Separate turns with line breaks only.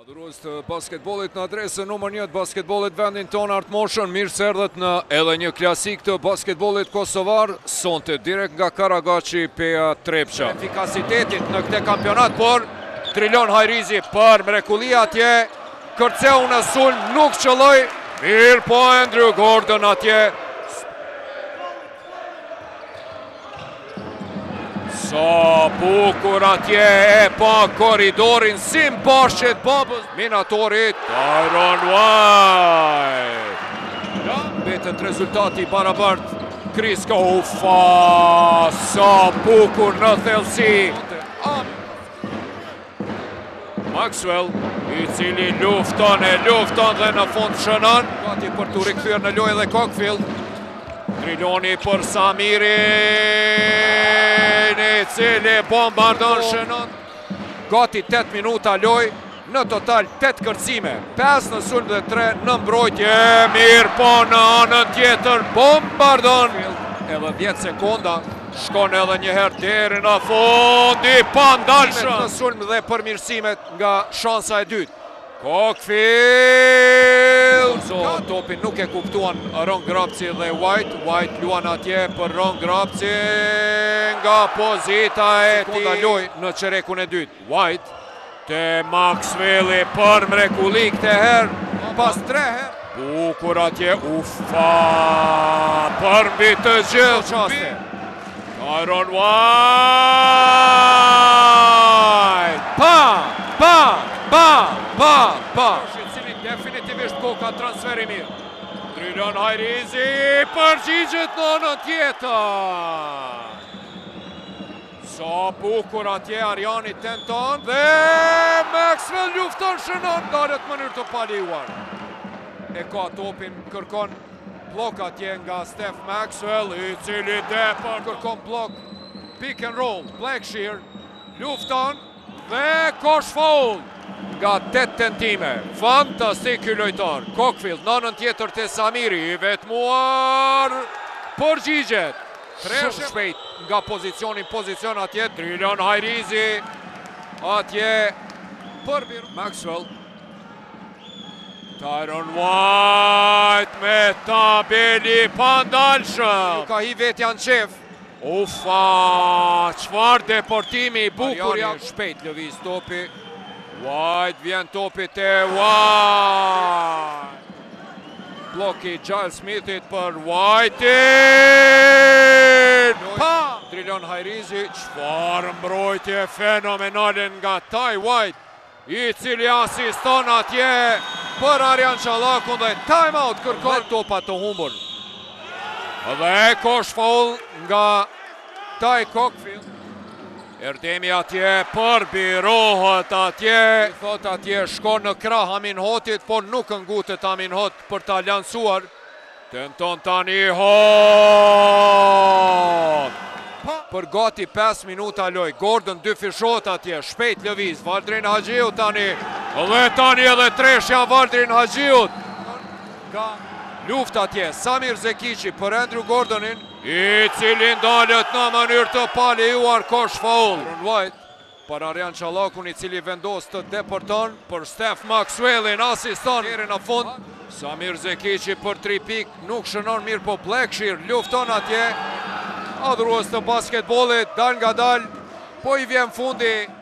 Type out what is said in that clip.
Adhurues të basketbollit në adresën numër 1 të basketbollit vendin tonë Art Motion, mirë se erdhët në edhe një klasik të basketbollit kosovar, sonte direkt nga Karagaçi Peja Trepça. Efikasitetit në këtë kampionat, por Trilon Hajrizi për mrekulli atje, kërceu në sulm, nuk qëlloj, mirë po Andrew Gordon atje. Sa bukur atje e pa koridorin, sim bashkët babës minatorit, Tyron White. Betët rezultati barabart, Kriska ufa, sa bukur në thellësi. Maxwell, i cili lufton dhe në fund shënon, gati për të rikthyer në lojë dhe Cockfield. Triloni për Samirin, i cili bombardon shënon. Gati 8 minuta loj, në total 8 kërcime, 5 në sulm dhe 3 në mbrojtje. Mirë po në anën tjetër, bombardon. Edhe 10 sekonda, shkon edhe njëherë deri në fund, i pandalshëm në sulm dhe përmirësimet nga shansa e dytë. Cockfield! Topin nuk e kuptuan Ron Grapci dhe White. White luan atje për Ron Grapci nga pozita e tij. Loj në çerekun e dytë. White te Maxwelli për mrekulli këtë herë pas 3 herë. Bukur atje, ufa, për mbi të gjithë qaste. Tyron White! Definitivisht koka transferi mirë. Trilon Hajrizi përgjigjet në anën tjetër. Sa bukur atje Arjani tenton dhe Maxwell lufton shënon, dalet mënyrë të paliuar. E ka topin, kërkon blok atje nga Steph Maxwell, i cili depër kërkon blok, pick and roll, Blackshear, lufton dhe kosh foul. Nga 8 tentime, fantastik ky lojtar. Cockfield, nënën tjetër të Samiri, i vetmuar, përgjigjet. Shumë shpejt nga pozicion atje, Trilon Hajrizi, atje, për Maxwell. Tyron White me tabeli pandalshëm. Ka hi vetja në qef. Ufa, qfar deportimi, bukur janë. Shpejt lëviz topi. White, vjen topi te White. Bloki Giles Smithit për White. Trilon Hajrizi, qfar mbrojtje fenomenalen nga Ty White, i cili asiston atje për Arjan Çallakun dhe time out kërkon topa të humbur. Dhe kosh foul nga Ty Cockfield. Erdemi atje, përbirohet atje. Thot atje, shkon në krah Amin Hotit, por nuk ngutet Amin Hot për ta lansuar. Tenton tani Hot. Për gati 5 minuta loj. Gordon 2 fishot atje, shpejt lëviz. Valdrin Haxhiut tani. Dhe tani edhe treshja Valdrin Haxhiut. Luft atje, Samir Zekiqi për Andrew Gordonin, i cili ndalet në mënyrë të paliuar, kosh foul. White për Arjan Çallakun, i cili vendos të deporton për Steph Maxwellin, asiston deri në fund. Samir Zekiqi për 3 pik, nuk shënon mirë, po Blackshear lufton atje. Adhurues të basketbollit, dal nga dal, po i vjen fundi.